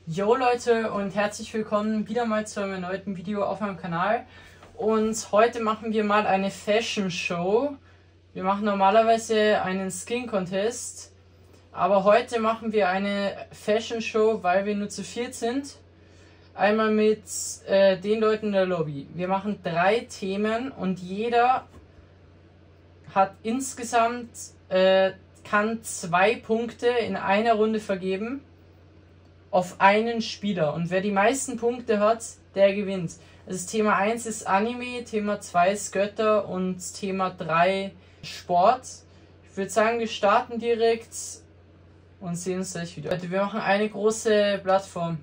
Jo Leute und herzlich willkommen wieder mal zu einem erneuten Video auf meinem Kanal. Und heute machen wir mal eine Fashion Show. Wir machen normalerweise einen Skin Contest, aber heute machen wir eine Fashion Show, weil wir nur zu viert sind. Einmal mit den Leuten in der Lobby. Wir machen 3 Themen und jeder hat insgesamt kann 2 Punkte in einer Runde vergeben auf einen Spieler. Und wer die meisten Punkte hat, der gewinnt. Also Thema 1 ist Anime, Thema 2 ist Götter und Thema 3 Sport. Ich würde sagen, wir starten direkt und sehen uns gleich wieder. Leute, wir machen eine große Plattform.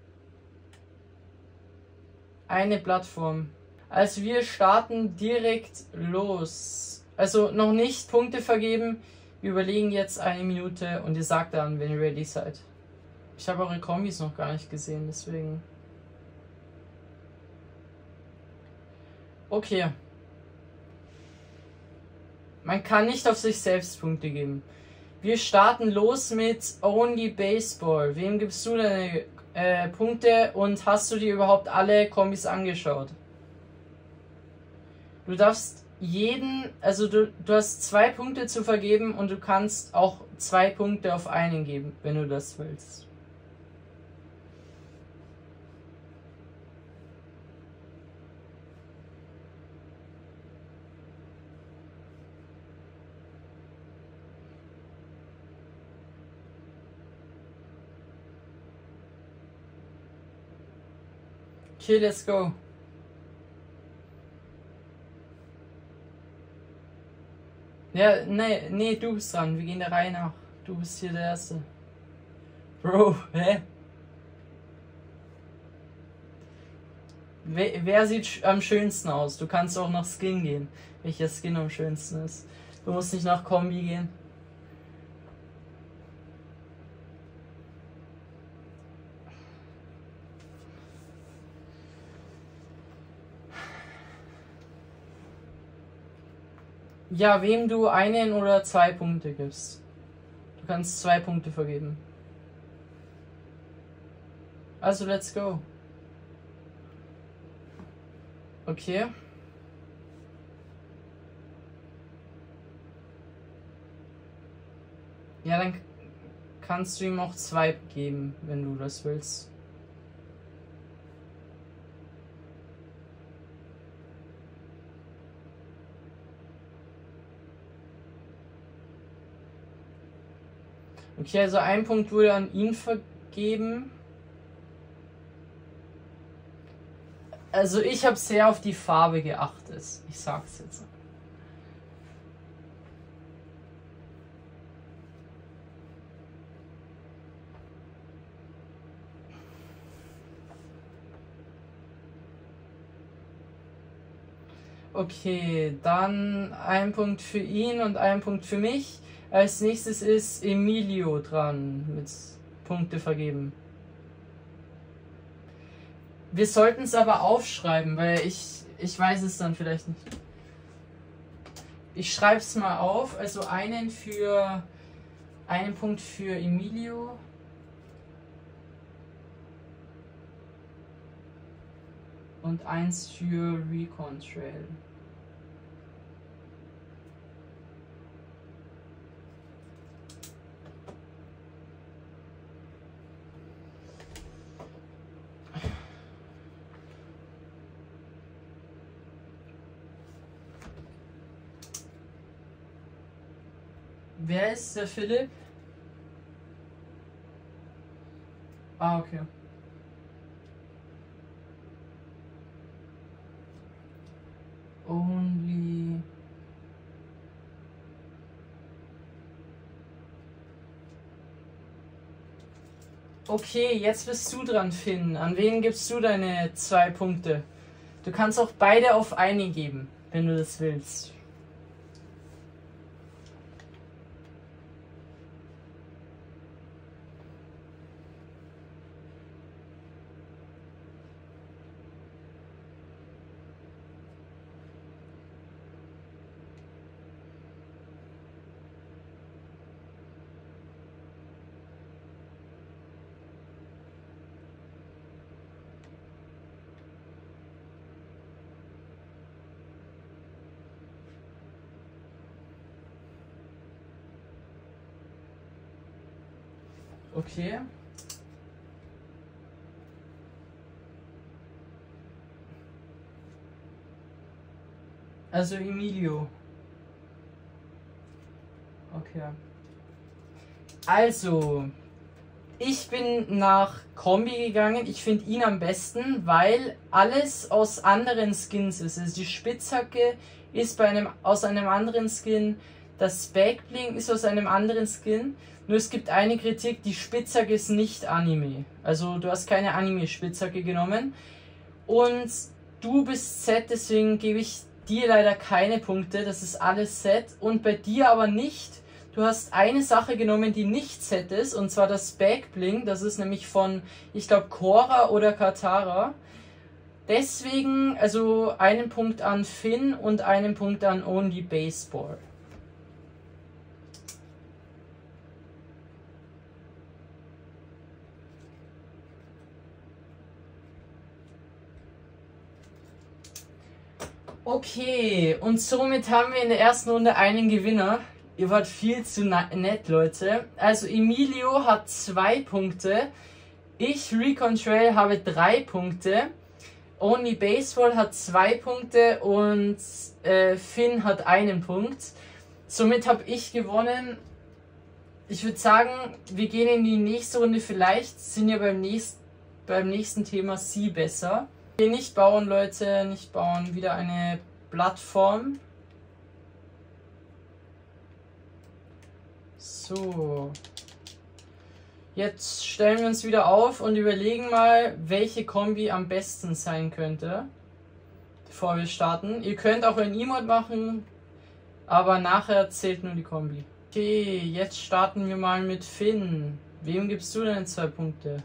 Eine Plattform. Also wir starten direkt los. Also noch nicht Punkte vergeben. Wir überlegen jetzt 1 Minute und ihr sagt dann, wenn ihr ready seid. Ich habe eure Kombis noch gar nicht gesehen, deswegen. Okay. Man kann nicht auf sich selbst Punkte geben. Wir starten los mit Only Baseball. Wem gibst du deine Punkte und hast du dir überhaupt alle Kombis angeschaut? Du darfst du hast 2 Punkte zu vergeben und du kannst auch 2 Punkte auf einen geben, wenn du das willst. Okay, let's go. Ja, nee, du bist dran. Wir gehen der Reihe nach. Du bist hier der Erste. Bro, hä? Wer sieht am schönsten aus? Du kannst auch nach Skin gehen. Welcher Skin am schönsten ist. Du musst nicht nach Kombi gehen. Ja, wem du 1 oder 2 Punkte gibst. Du kannst 2 Punkte vergeben. Also, let's go. Okay. Ja, dann kannst du ihm auch 2 geben, wenn du das willst. Okay, also 1 Punkt wurde an ihn vergeben. Also ich habe sehr auf die Farbe geachtet. Ich sag's jetzt. Okay, dann 1 Punkt für ihn und 1 Punkt für mich. Als nächstes ist Emilio dran mit Punkte vergeben. Wir sollten es aber aufschreiben, weil ich weiß es dann vielleicht nicht. Ich schreibe es mal auf. Also einen Punkt für Emilio. Und 1 für Recon Trail. Wer ist der Philipp? Ah, okay. Only. Okay, jetzt bist du dran, Finn. An wen gibst du deine 2 Punkte? Du kannst auch beide auf eine geben, wenn du das willst. Okay. Also Emilio. Okay. Also, ich bin nach Kombi gegangen. Ich finde ihn am besten, weil alles aus anderen Skins ist. Also die Spitzhacke ist aus einem anderen Skin. Das Backbling ist aus einem anderen Skin. Nur es gibt eine Kritik, die Spitzhacke ist nicht Anime. Also du hast keine Anime-Spitzhacke genommen. Und du bist Z, deswegen gebe ich dir leider keine Punkte. Das ist alles Z. Und bei dir aber nicht. Du hast eine Sache genommen, die nicht Z ist, und zwar das Backbling. Das ist nämlich von, ich glaube, Korra oder Katara. Deswegen, also einen Punkt an Finn und einen Punkt an Only Baseball. Okay, und somit haben wir in der ersten Runde einen Gewinner. Ihr wart viel zu nett, Leute. Also Emilio hat 2 Punkte. Ich, Recon Trail, habe 3 Punkte. Only Baseball hat 2 Punkte und Finn hat 1 Punkt. Somit habe ich gewonnen. Ich würde sagen, wir gehen in die nächste Runde. Vielleicht sind ja beim nächsten Thema Sie besser. Nicht bauen, Leute, nicht bauen. Wieder eine Plattform. So. Jetzt stellen wir uns wieder auf und überlegen mal, welche Kombi am besten sein könnte, bevor wir starten. Ihr könnt auch ein Emote machen, aber nachher zählt nur die Kombi. Okay, jetzt starten wir mal mit Finn. Wem gibst du denn 2 Punkte?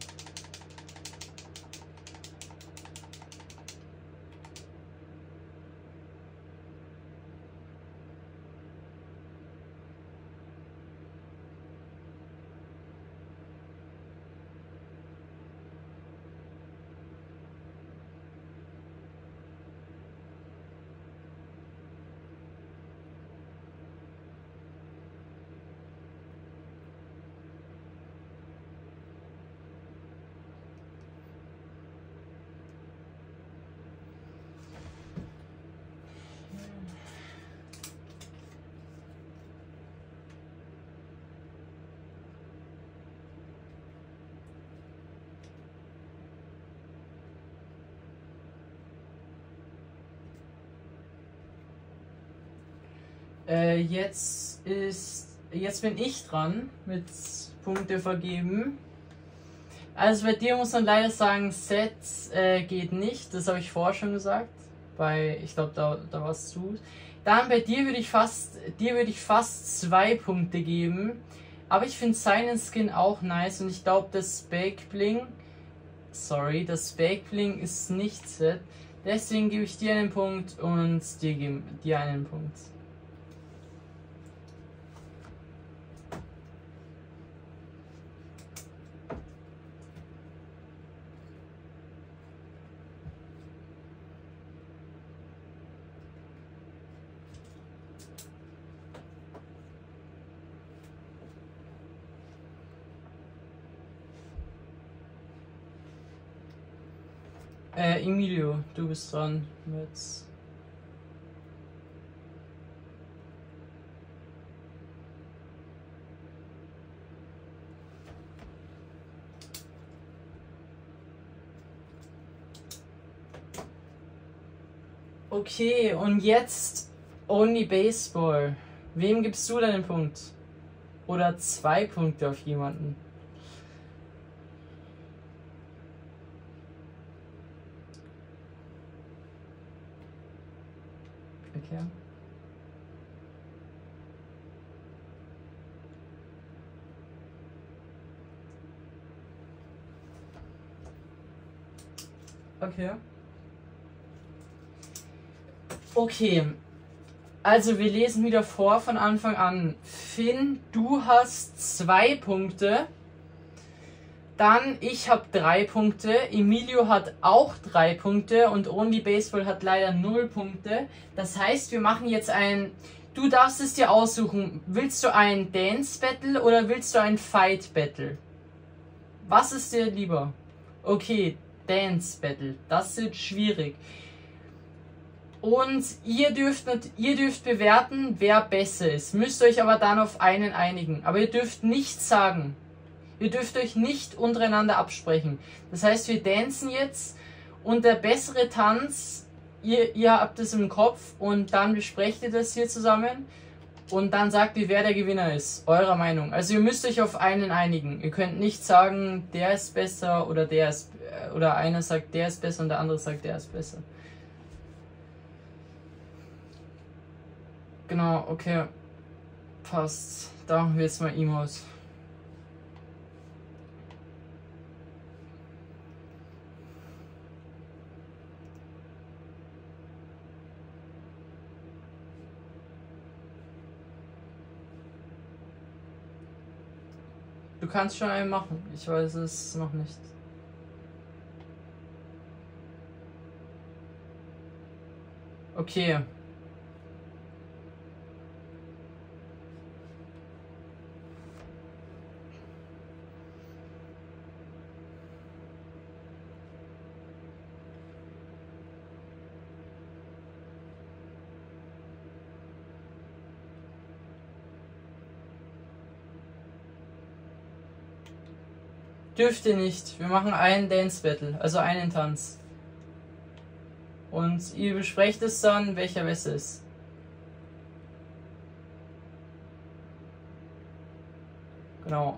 Jetzt bin ich dran mit Punkte vergeben. Also bei dir muss man leider sagen, Set geht nicht. Das habe ich vorher schon gesagt. Ich glaube, da warst du. Dann bei dir würde ich fast 2 Punkte geben. Aber ich finde seinen Skin auch nice und ich glaube, das Backbling ist nicht Set. Deswegen gebe ich dir einen Punkt und dir einen Punkt. Emilio, du bist dran mit. Okay, und jetzt Only Baseball. Wem gibst du deinen Punkt? Oder 2 Punkte auf jemanden? Okay. Okay. Okay. Also wir lesen wieder vor von Anfang an. Finn, du hast 2 Punkte. Dann ich habe 3 Punkte. Emilio hat auch 3 Punkte und Only Baseball hat leider 0 Punkte. Das heißt, wir machen jetzt ein Du darfst es dir aussuchen. Willst du ein Dance Battle oder willst du ein Fight Battle? Was ist dir lieber? Okay, Dance Battle. Das wird schwierig. Und ihr dürft bewerten, wer besser ist. Müsst euch aber dann auf einen einigen. Aber ihr dürft nichts sagen. Ihr dürft euch nicht untereinander absprechen. Das heißt, wir dancen jetzt und der bessere Tanz, ihr habt es im Kopf und dann besprecht ihr das hier zusammen und dann sagt ihr, wer der Gewinner ist. Eurer Meinung. Also ihr müsst euch auf einen einigen. Ihr könnt nicht sagen, der ist besser oder der ist, oder einer sagt, der ist besser und der andere sagt, der ist besser. Genau, okay. Passt. Da machen wir jetzt mal Emotes. Du kannst schon einen machen. Ich weiß es noch nicht. Okay. Dürft ihr nicht. Wir machen einen Dance Battle, also einen Tanz. Und ihr besprecht es dann, welcher besser ist. Genau.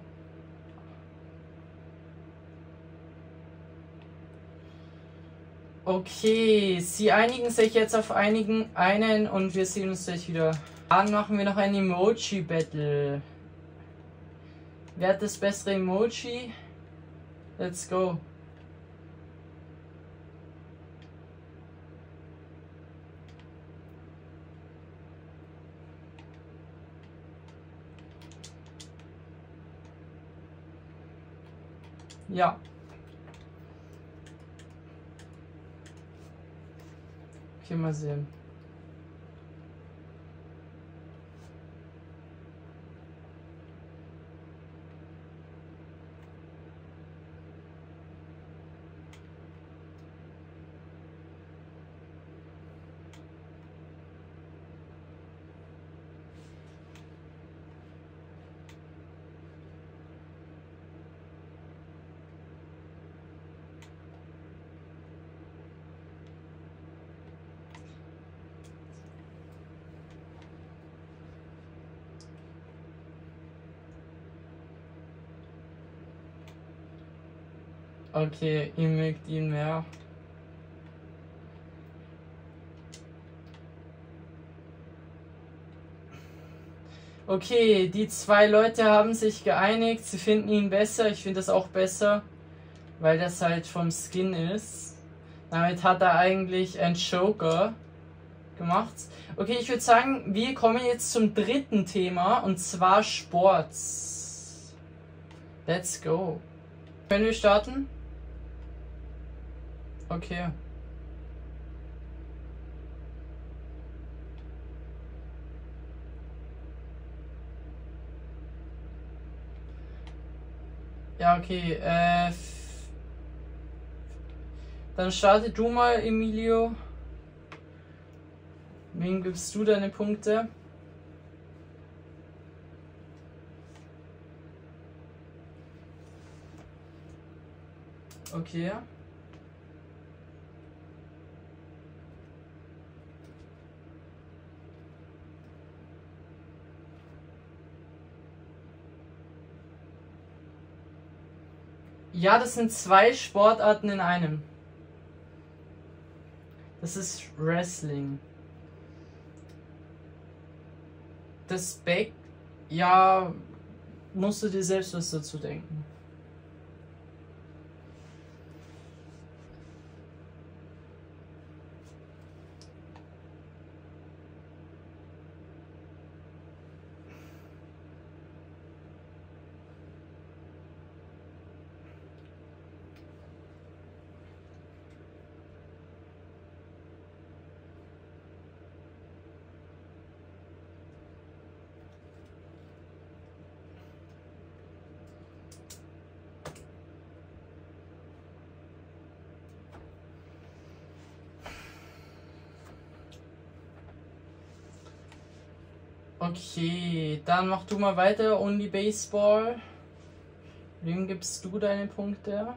Okay, sie einigen sich jetzt auf einen und wir sehen uns gleich wieder. Dann machen wir noch ein Emoji Battle. Wer hat das bessere Emoji? Let's go. Ja. Okay, mal sehen. Okay, ihr mögt ihn mehr. Okay, die zwei Leute haben sich geeinigt, sie finden ihn besser, ich finde das auch besser, weil das halt vom Skin ist. Damit hat er eigentlich einen Joker gemacht. Okay, ich würde sagen, wir kommen jetzt zum dritten Thema und zwar Sports. Let's go. Können wir starten? Okay. Ja, okay. Dann starte du mal, Emilio. Wem gibst du deine Punkte? Okay. Ja, das sind zwei Sportarten in einem. Das ist Wrestling. Das Back, ja, musst du dir selbst was dazu denken. Okay, dann mach du mal weiter. Only Baseball. Wem gibst du deine Punkte?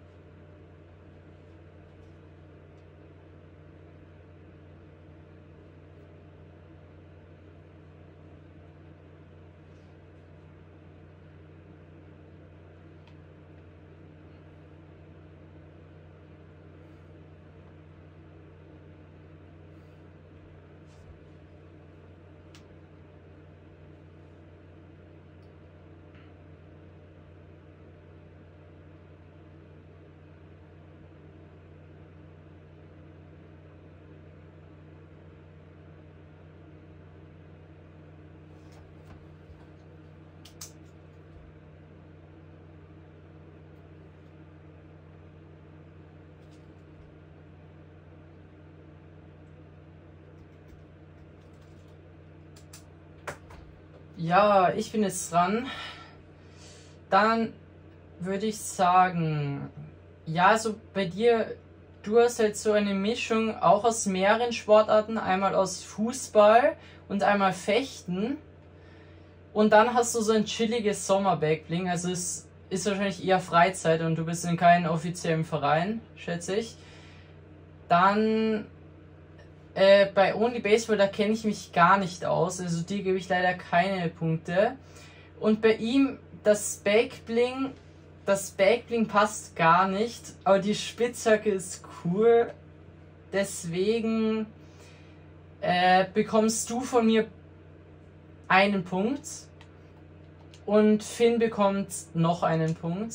Ja, ich bin jetzt dran. Dann würde ich sagen, ja, so bei dir, du hast halt so eine Mischung auch aus mehreren Sportarten, einmal aus Fußball und einmal Fechten. Und dann hast du so ein chilliges Sommer-Backbling, also es ist wahrscheinlich eher Freizeit und du bist in keinem offiziellen Verein, schätze ich. Dann bei Only Baseball, da kenne ich mich gar nicht aus, also dir gebe ich leider keine Punkte. Und bei ihm, das Backbling passt gar nicht, aber die Spitzhacke ist cool, deswegen bekommst du von mir einen Punkt und Finn bekommt noch einen Punkt,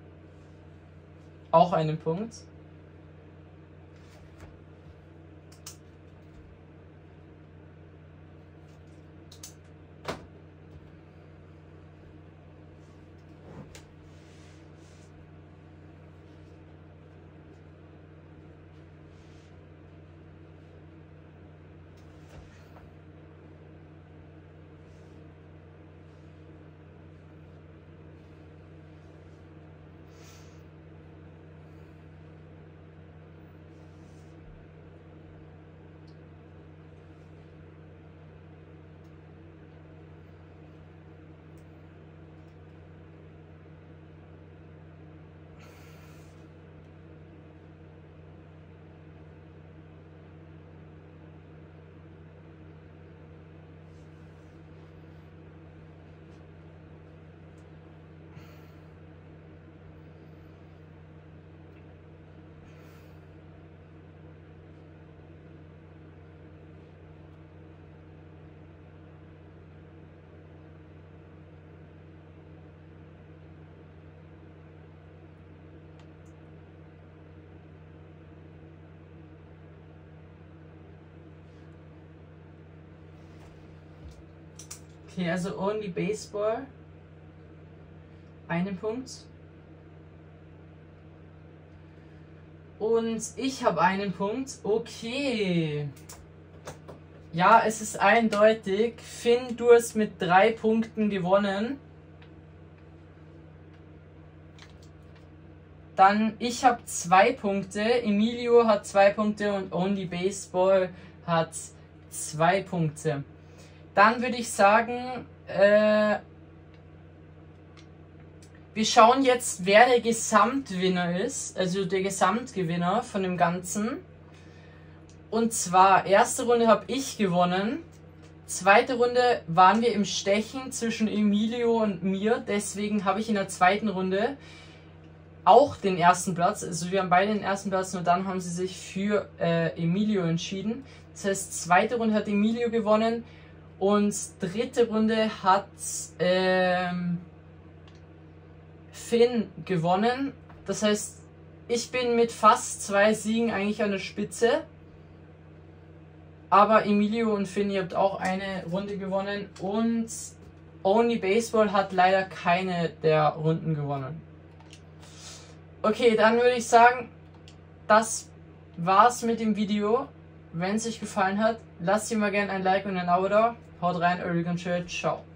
auch einen Punkt. Okay, also Only Baseball. Einen Punkt. Und ich habe einen Punkt. Okay. Ja, es ist eindeutig. Finn, du hast mit 3 Punkten gewonnen. Dann ich habe 2 Punkte. Emilio hat 2 Punkte und Only Baseball hat 2 Punkte. Dann würde ich sagen, wir schauen jetzt, wer der Gesamtwinner ist, also der Gesamtgewinner von dem Ganzen. Und zwar, erste Runde habe ich gewonnen, zweite Runde waren wir im Stechen zwischen Emilio und mir, deswegen habe ich in der zweiten Runde auch den ersten Platz, also wir haben beide den ersten Platz, nur dann haben sie sich für Emilio entschieden. Das heißt, zweite Runde hat Emilio gewonnen. Und dritte Runde hat Finn gewonnen. Das heißt, ich bin mit fast 2 Siegen eigentlich an der Spitze. Aber Emilio und Finn, ihr habt auch eine Runde gewonnen. Und Only Baseball hat leider keine der Runden gewonnen. Okay, dann würde ich sagen, das war's mit dem Video. Wenn es euch gefallen hat, lasst ihr mal gerne ein Like und ein Abo da. Haut rein, eure Church. Ciao.